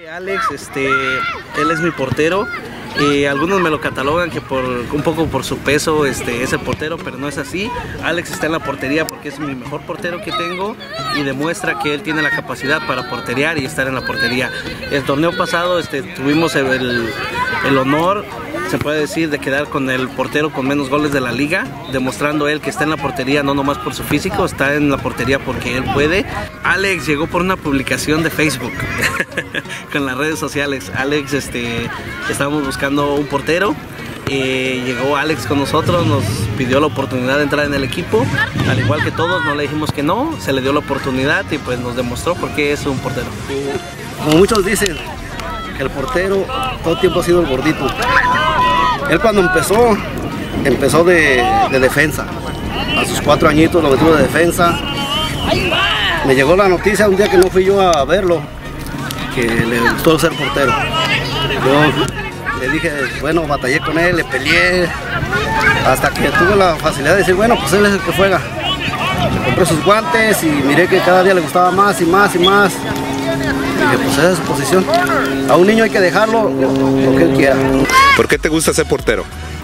Alex, él es mi portero. Algunos me lo catalogan que un poco por su peso es el portero, pero no es así. Alex está en la portería porque es mi mejor portero que tengo y demuestra que él tiene la capacidad para porterear y estar en la portería. El torneo pasado tuvimos el honor, se puede decir, de quedar con el portero con menos goles de la liga, demostrando él que está en la portería no nomás por su físico, está en la portería porque él puede. Alex llegó por una publicación de Facebook con las redes sociales. Alex, estábamos buscando un portero. Llegó Alex con nosotros, nos pidió la oportunidad de entrar en el equipo, al igual que todos, no le dijimos que no, se le dio la oportunidad y pues nos demostró por qué es un portero. Como muchos dicen, el portero todo el tiempo ha sido el gordito. Él cuando empezó de defensa, a sus 4 añitos lo metió de defensa. Me llegó la noticia un día que no fui yo a verlo, que le gustó ser portero. Yo le dije, bueno, batallé con él, le peleé, hasta que tuve la facilidad de decir, bueno, pues él es el que juega. Le compré sus guantes y miré que cada día le gustaba más y más y más. Dije, pues esa es su posición. A un niño hay que dejarlo lo que él quiera. ¿Por qué te gusta ser portero?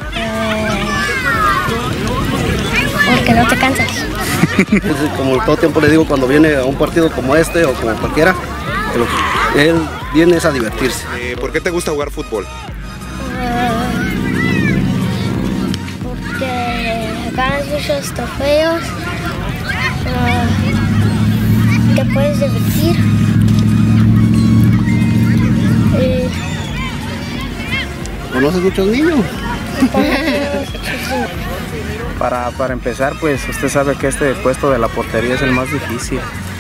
Porque no te cansas. Como todo tiempo le digo, cuando viene a un partido como este o como cualquiera, él viene a divertirse. ¿Por qué te gusta jugar fútbol? Porque ganas muchos trofeos, te puedes divertir. ¿Conoces muchos niños? Para empezar, pues usted sabe que este puesto de la portería es el más difícil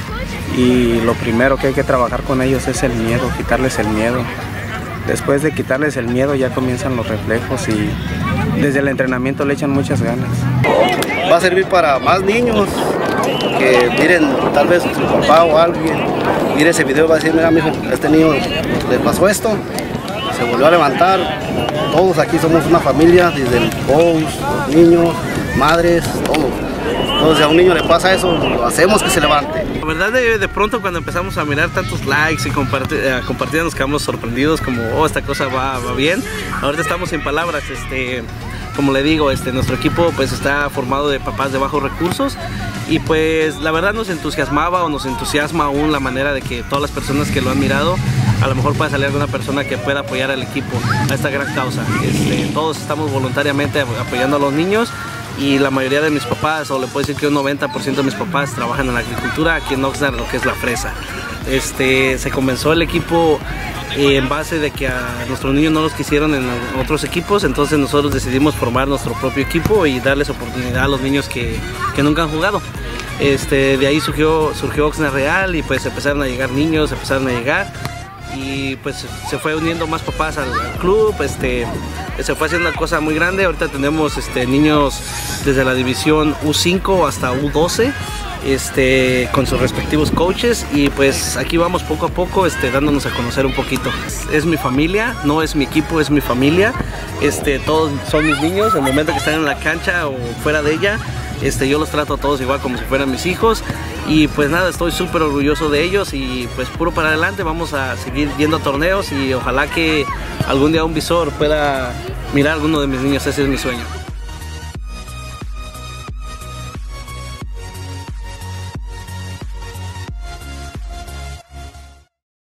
y lo primero que hay que trabajar con ellos es el miedo, quitarles el miedo. Después de quitarles el miedo ya comienzan los reflejos y desde el entrenamiento le echan muchas ganas. Va a servir para más niños que miren, tal vez su papá o alguien mire ese video y va a decir, mira mijo, a este niño le pasó esto, se volvió a levantar. Todos aquí somos una familia, desde el coach, los niños, madres, todos. Entonces a un niño le pasa eso, lo hacemos que se levante. La verdad, de pronto cuando empezamos a mirar tantos likes y compartir nos quedamos sorprendidos como, oh, esta cosa va bien. Ahorita estamos sin palabras. Como le digo, nuestro equipo pues está formado de papás de bajos recursos y pues la verdad nos entusiasmaba o nos entusiasma aún la manera de que todas las personas que lo han mirado, a lo mejor pueda salir alguna persona que pueda apoyar al equipo a esta gran causa. Todos estamos voluntariamente apoyando a los niños y la mayoría de mis papás, o le puedo decir que un 90% de mis papás trabajan en la agricultura aquí en Oxnard, lo que es la fresa. Se comenzó el equipo en base de que a nuestros niños no los quisieron en otros equipos, entonces nosotros decidimos formar nuestro propio equipo y darles oportunidad a los niños que nunca han jugado. De ahí surgió Oxnard Real y pues empezaron a llegar niños, y pues se fue uniendo más papás al club, se fue haciendo una cosa muy grande. Ahorita tenemos niños desde la división U5 hasta U12, con sus respectivos coaches y pues aquí vamos poco a poco dándonos a conocer un poquito. Es mi familia, no es mi equipo, es mi familia. Todos son mis niños, el momento que están en la cancha o fuera de ella, yo los trato a todos igual como si fueran mis hijos y pues nada, estoy súper orgulloso de ellos y pues puro para adelante. Vamos a seguir yendo a torneos y ojalá que algún día un visor pueda mirar a alguno de mis niños, ese es mi sueño.